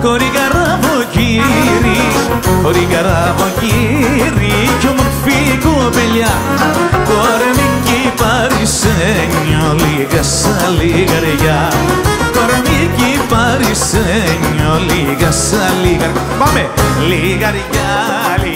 χωρί καραβοκύρι, χωρί καραβοκύρι κι όμορφη κοπελιά, κορμίκι παρισένιο λίγα σαν λιγαριά, κορμίκι παρισένιο λίγα σαν λιγαριά. Πάμε! Λιγαριά,